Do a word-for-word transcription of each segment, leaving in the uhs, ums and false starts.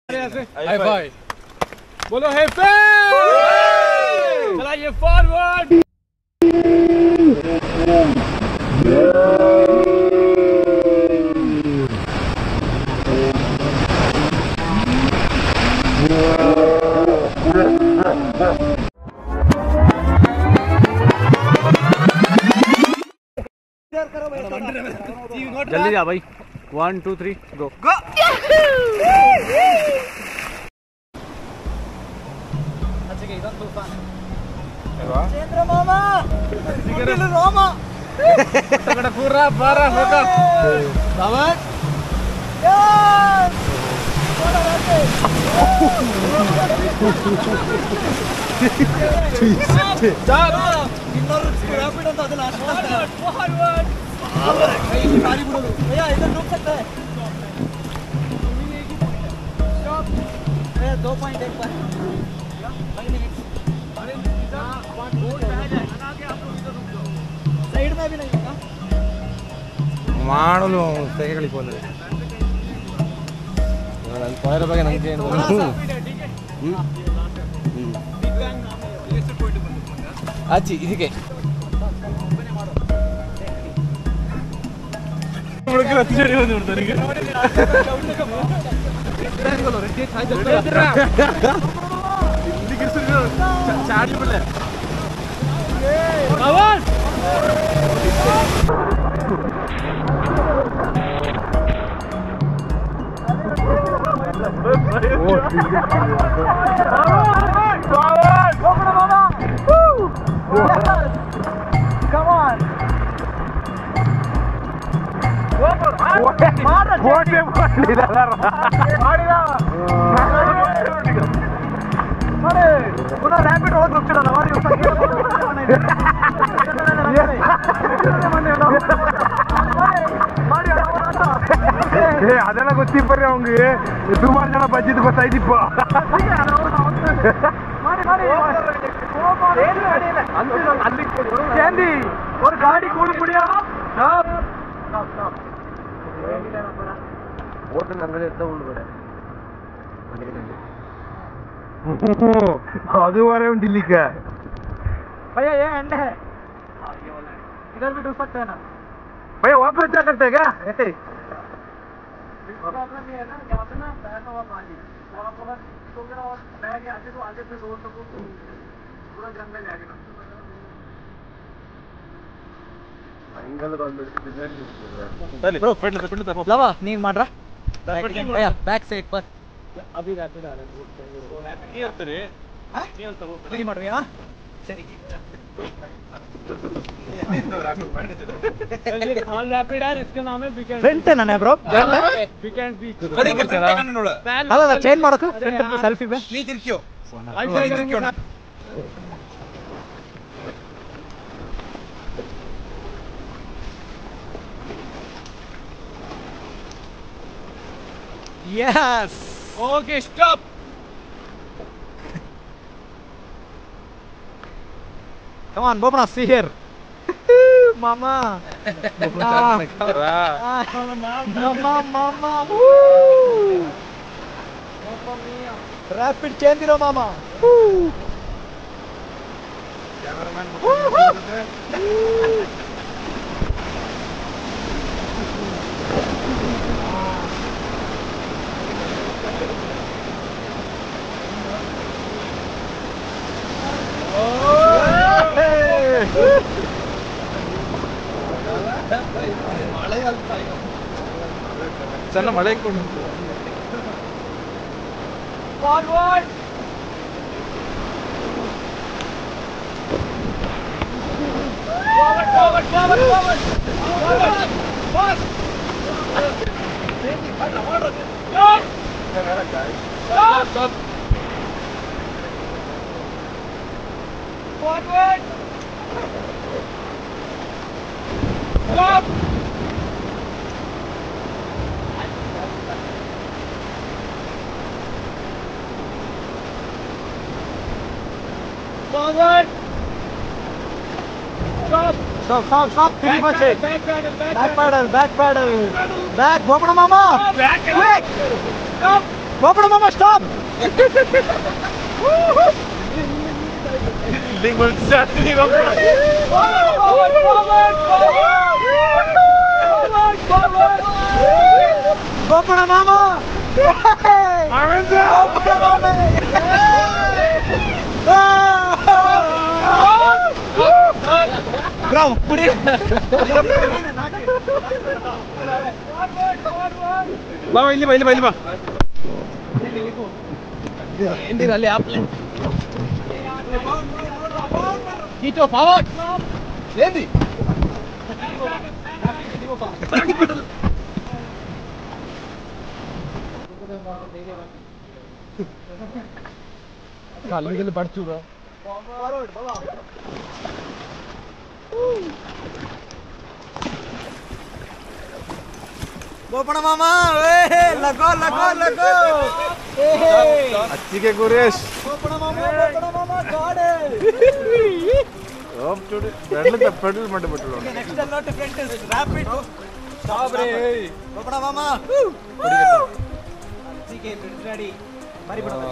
High fi बोलो, hi fi चलाइए forward. जल्दी जा भाई, one two three go go. चंद्र मामा मामा पूरा बारह होगा बाबा भैया इधर रुक सकता है। दो पॉइंट एक पर साइड में भी नहीं होगा ಮಾಡಲು ಸೈಡ್ ಗಳಿಪೋಲೆ ನಾನು ಪಾಯರ ಬಗ್ಗೆ ನನಗೆ ಏನು ಆಚಿ ಇದಕ್ಕೆ ಹುಡುಗರು ಹತ್ತು ಜಡಿ ಬಂದು ಬಿಡ್ತಾರೆ ಈಗ ಚಾರ್ಜ್ ಬಿಡಲೆ ಆವಾಜ್ Come on. ರ್ಯಾಪಿಡ್ ಹೋದ್ ಹೋಗ್ತಿರಲ್ಲ ಅದೆಲ್ಲ ಗೊತ್ತಿಪ್ಪರಿ ಅವಂಗೆ ಸುಮಾರು ಜನ ಬಜ್ಜಿದ್ ಗೊತ್ತಾಯ್ತಿಪ್ಪ ಚೇಂದಿ ஒரு ಗಾಡಿ ಕೂಡಿ ಕುಡಿಯ ಓಟಲ್ ಅಂಗಡಿ ಎತ್ತ ಉಳ್ಬೇಡ ಅದು ವರೆ ಉಂಟಿಲ್ಲಿಕ್ಕ भैया ये एंड है इधर भी डूब सकते हैं ना भैया वापस क्या करते हैं क्या ऐसे प्रॉब्लम ये है ना यहाँ पे ना बहता हुआ पानी वहाँ पर तो मेरा और बह के आगे तो आगे से रोड तक पूरा जंगल जाएगा ब्रो पेट लेते पेट लेते लवा नहीं मार रहा भैया बैक से एक पर अभी रैपिड आ रहे हैं रैपिड नहीं होते रे नहीं होता वो नहीं मार भैया सही ऑन रैपिड है इसका नाम है वीकेंड ಫ್ರೆಂಡ್ ಏನ ಬ್ರೋ वीकेंड ಬೀಚ್ ಕಡಿ ಕಡಿ ನೋಡು ಅಲ್ಲ ಚೇಂಜ್ ಮಾಡಕ ಫ್ರೆಂಡ್ ಸೆಲ್ಫಿ ಬೇ ನೀ ತಿರ್ಕಿಯೋ Yes. Okay, stop. Come on, Bobna, see here. Mama. Mama, mama, mama. Woo. Mamma mia. Rapid change iro mama. Woo. Cameraman. ಸಣ್ಣ ಮಳೆ ಕೊಂಡು Forward. Forward, forward, forward, forward. Forward. Fast. Stop. Stop. Stop. Forward. Stop. Forward. Stop. Stop, stop, stop. Back pedal, back pedal, back pedal, back pedal. Back, Bobna Mama. Back, quick. Stop. Bopana mama, stop! Lingon satu ni kau. Forward, forward, forward, forward. Bopana mama. Arvinder. Bopana mama. Bravo, put it. Bawa ini, bawa ini, bawa ini, bawa. Ini rally up. Hito forward. Ready. खाली के लिए बढ़ चुका forward बाबा बोपना मामा ए लगो लगो लगो अच्छी के गुरेश बोपना मामा बोपना मामा गॉड अब छोड़ पेडल पे पेडल मत बटलो next not front is rapid stop रे बोपना मामा ठीक है रेडी बारी पड़ो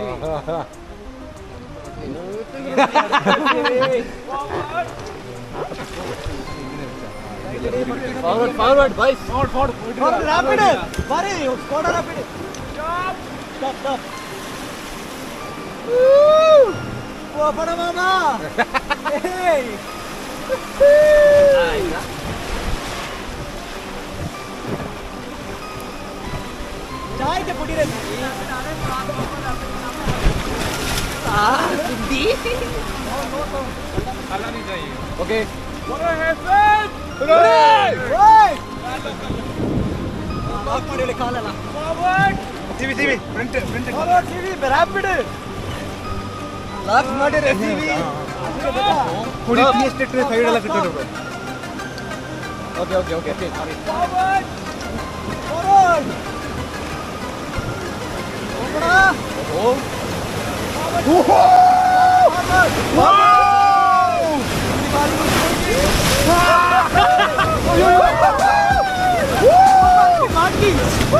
Forward, forward, boys. Forward, forward. Forward, rapid. Bari, squad rapid. Stop. Stop, stop. Woo! Oh, bada mama. Hey. Chai ke pudi re. Ah, Hindi. Kalah ni चाहिए. Okay. What a heaven! Hey! Hey! Lock ಮಾಡಿ ಇಲ್ಲಿ ಕಾಲಲ್ಲ. Forward! TV TV front front Forward, T V, rapid. Lock ಮಾಡಿ re T V. थोड़ी पीएस टेट side वाला cut करो Okay, okay, okay. Forward! Forward. Opna. Oh. Forward. Wow! Marky.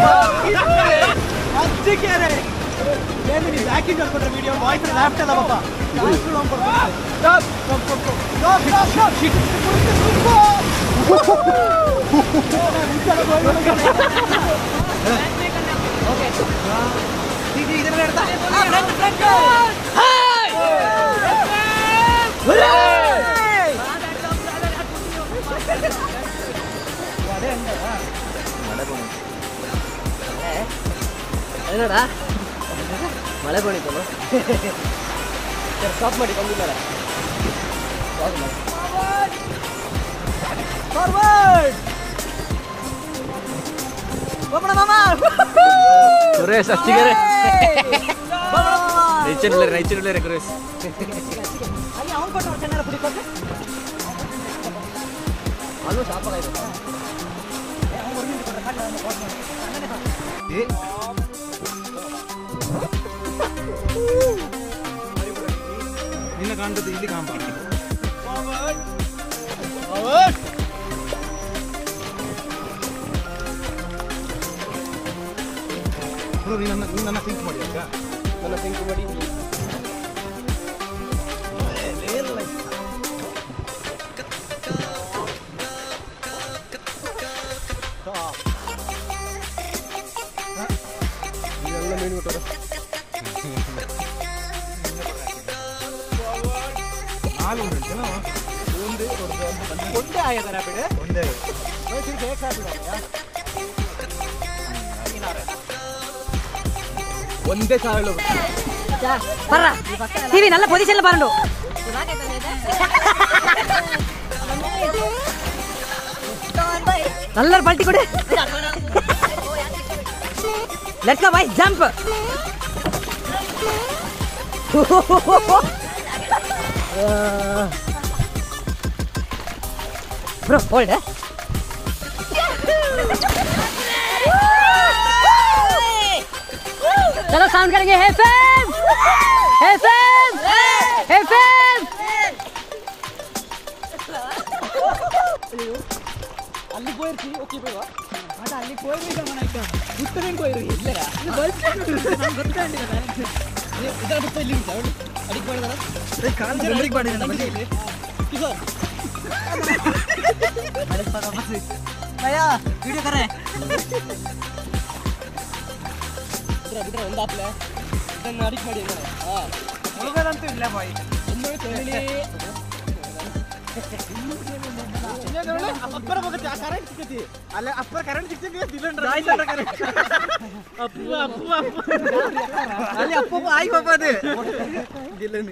अच्छे कह रहे ये नहीं बैकिंग कर रहा वीडियो वॉइस लेफ्ट है पापा डांस फ्लो पर stop stop stop stop stop okay ठीक इधर बैठता फ्रंट फ्रंट हाय ಏನಡಾ ಮಳೆ ಬಂದಿತ್ತು ಸ್ಟಾಪ್ ಮಾಡಿ ಬಂದಿಲ್ಲ ಫಾರ್ವರ್ಡ್ ಬಪ್ಪಣ ಮಾಮಾ गुरेश अच्छी करे नीचे ले नीचे ले रे गुरेश ಅಲ್ಲಿ ಅವನು ಕೊಟ್ಟು ಚೆನ್ನಾಗಿ ಪುಡಿ ಕೊಟ್ಟು ಅಲ್ಲೂ ಸಾಪಾಗಾಯ್ತು ಏ ನಿನ್ನ ಕಾಣ್ತದೆ ಇಲ್ಲಿ ಕಾಣ್ತಾ ಫಾರ್ವರ್ಡ್ ಫಾರ್ವರ್ಡ್ ಬ್ರೋ ನಿನ್ನ ನಿನ್ನ ಥಿಂಕ್ ಮಾಡಿ ಅಕ್ಕ ನನ್ನ ಥಿಂಕ್ ಮಾಡಿ ಇದೆಲ್ಲ ಮೀನು ಬಿಟ್ಟರೆ ನಾಲ್ಕು ಉಂಟು ಒಂದೇ ಒಂದೇ ಆಗಿದೆ ರಾಪಿಡ್ ಒಂದೇ ಒಂದೇ ಸಾವಿರ ಬರ್ರಾ ಟಿವಿ நல்ல பொசிஷன்ல பாருங்க நல்ல பல்ட்டி கொடு let's go boy jump bro hold चलो साउंड करेंगे एफएम एफएम एफएम ಅಲ್ಲಿ ಹೋಯ್ರಿ ಓಕೆ ಬೇಗ ಅದ ಅಲ್ಲಿ ಹೋಯ್ರಿ ಗಮನ ಆಯ್ತು ಉತ್ತರೇನ್ ಹೋಯ್ರಿ ಇಲ್ಲ ಇದು ಬಸ್ ನಾನು ಗೊತ್ತಾಗಿಲ್ಲ ನಾನು ಇದರ ಬಿಟ್ಟು ಇಲ್ಲಿ ನೋಡಿ ಅಡಿಗೆ ಮಾಡಿದಾರ ಏ ಕಾಲ್ ಅಡಿಗೆ ಮಾಡಿ ನಾನು ಬನ್ನಿ ಇಲ್ಲಿ ಇದು ಅರೆ ಪರ ಬಸ್ ಭಯ್ಯಾ ವಿಡಿಯೋ करे ಇದ್ರ ಬಿಟ್ರೆ ಒಂದು ಆಪ್ಲೆ ಇದನ್ನ ಅಡಿಗೆ ಮಾಡಿ ಹಾ ಹೋಗೋದಂತೂ ಇಲ್ಲ ಬಾಯ್ ಇನ್ನೂ ತೇಲಿ ಅಪ್ಪರ ಬಗ್ಗೆ ಕರೆಂಟ್ ಸಿಕ್ಕಿತಿ ಅಲ್ಲ ಅಪ್ಪರ ಕರೆಂಟ್ ಸಿಕ್ಕಿತಿ ದಿಲಂಡ್ರ ಆಯ್ತು ಕರೆಂಟ್ ಅಪ್ಪ ಅಪ್ಪ ಅಪ್ಪ ಅಲ್ಲಿ ಅಪ್ಪ ಆಯ್ ಪಾಪ ಅದೇ ದಿಲನ್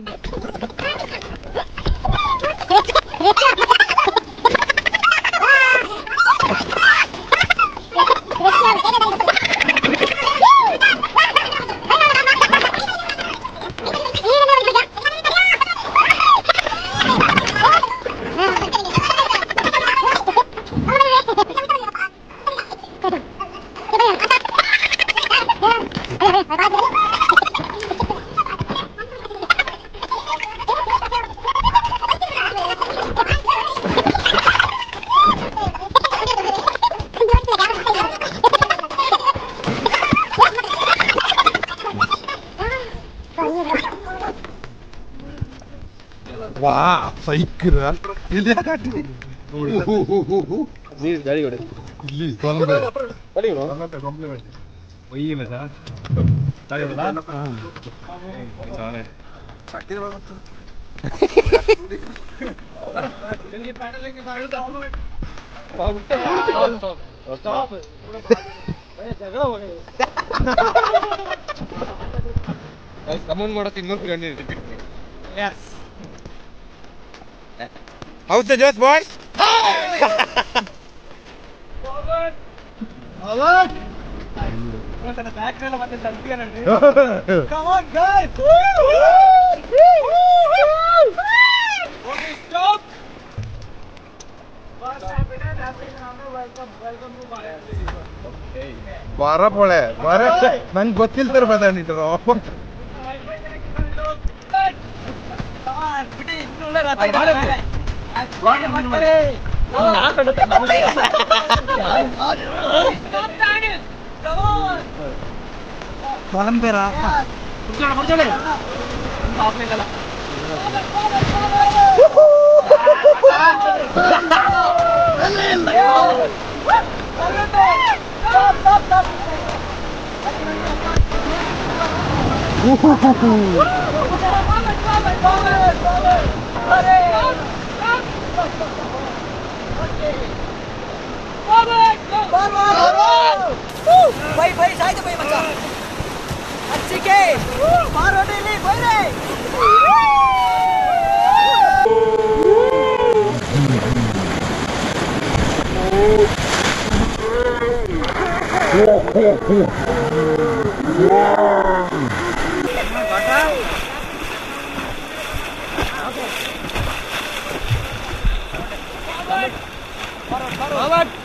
वाह ಸೈಕಲ್ ಇಲ್ಲಿ ಯಾಕೆ ನೀರು ಗಾಡಿ ಹೊಡೆ ಇಲ್ಲಿ ತೊಂದ್ರೆ ಬಲಿ ತೊಂದ್ರೆ ಕಾಂಪ್ಲಿಮೆಂಟ್ ಒಯ್ಯಿಲ್ಲ ಸರ್ ತಾಯಿಲ್ಲ ಹಾ ಸಾನೆ ಸಾಕಿರ ಬಂತು ಇಲ್ಲಿ ಪ್ಯಾಡಲಿಂಗ್ ಮಾಡ್ತಾ ಸ್ಟಾಪ್ ಜಗಳ ಹೋಗಿ ಕಮನ್ ಮಾಡೋಕೆ ಇನ್ನೊಂದು ಗಂಟೆ ಇದೆ yes How's the just boys? Forward. Forward. Mana back rela mate tantiya nandi. Come on guys. Okay, stop. Welcome, welcome to Bharat. Okay. ಬಾರ ಪೊಳೆ ಬಾರ ನಂಗೆ ಗೊತ್ತಿಲ್ತಾರ ಮಾತಾಡಿದ್ರು కొలంబేరా भाई भाई साइड भाई बच्चा अच्छी के मारो डेली भाई रे Forward.